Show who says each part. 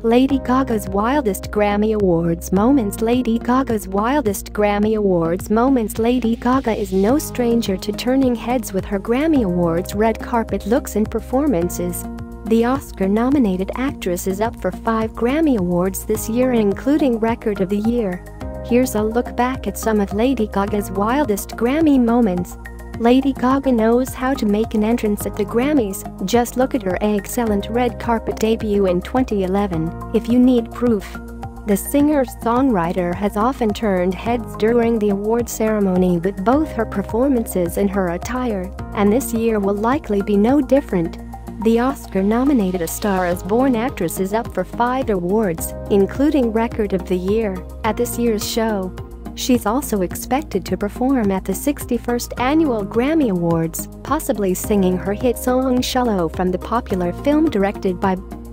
Speaker 1: Lady Gaga's wildest Grammy Awards moments. Lady Gaga's wildest Grammy Awards moments. Lady Gaga is no stranger to turning heads with her Grammy Awards red carpet looks and performances. The Oscar-nominated actress is up for 5 Grammy Awards this year, including Record of the Year. Here's a look back at some of Lady Gaga's wildest Grammy moments. Lady Gaga knows how to make an entrance at the Grammys. Just look at her excellent red carpet debut in 2011, if you need proof. The singer-songwriter has often turned heads during the award ceremony with both her performances and her attire, and this year will likely be no different. The Oscar-nominated A Star Is Born actress is up for 5 awards, including Record of the Year, at this year's show. She's also expected to perform at the 61st Annual Grammy Awards, possibly singing her hit song "Shallow" from the popular film directed by